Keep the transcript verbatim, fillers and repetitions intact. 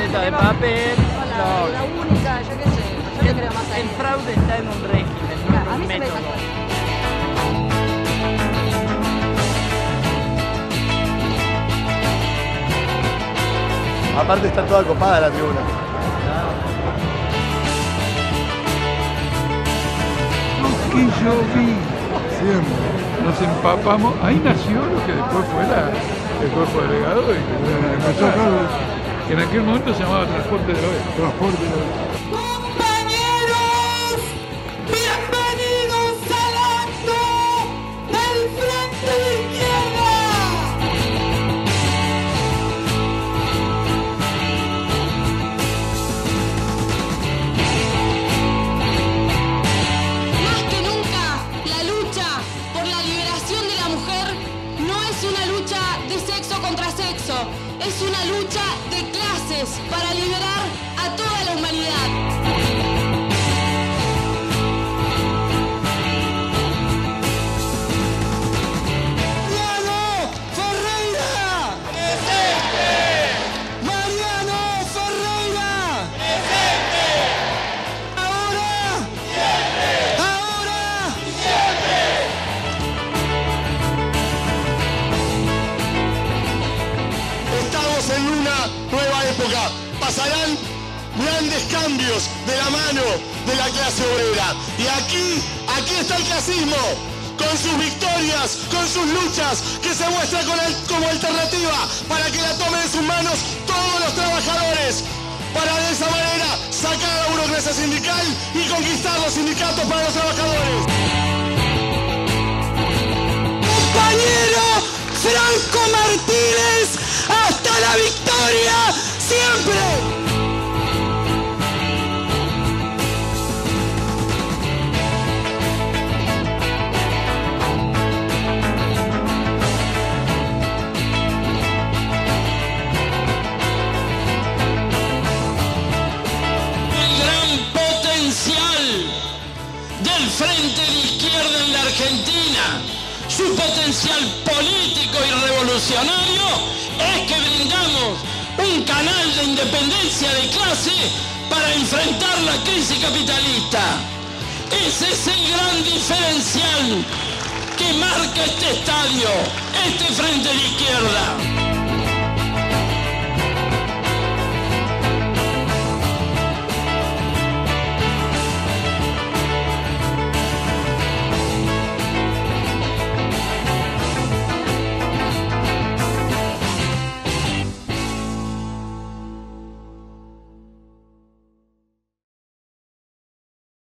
tarjeta de papel. La, No. la única, yo qué sé, yo le creo más a El él. fraude está en un régimen, no Claro, en a un mí se me método. desactualizó. Aparte está toda copada la tribuna. Lo que yo vi, Siempre. nos empapamos, ahí nació lo que después fue la, el cuerpo delegado y que, Empezó acá, que en aquel momento se llamaba Transporte del Oeste. transporte. Compañeros, bienvenidos al acto del Frente de Izquierda. Más que nunca, la lucha por la liberación de la mujer no es una lucha de sexo contra sexo, es una lucha de clases para liberar a toda la humanidad. Mariano Ferreira. Presente. Mariano Ferreira. Presente. Ahora. Siempre. Ahora. Estamos en una nueva época. Pasarán grandes cambios de la mano de la clase obrera. Y aquí, aquí está el clasismo, con sus victorias, con sus luchas, que se muestra con el- como alternativa para que la tomen en sus manos todos los trabajadores, para de esa manera sacar a la burocracia sindical y conquistar los sindicatos para los trabajadores. Compañero Franco Martínez, hasta la victoria, siempre. El gran potencial del Frente de Izquierda en la Argentina, su potencial político y revolucionario, es que brindamos un canal de independencia de clase para enfrentar la crisis capitalista. Ese es el gran diferencial que marca este estadio, este Frente de Izquierda.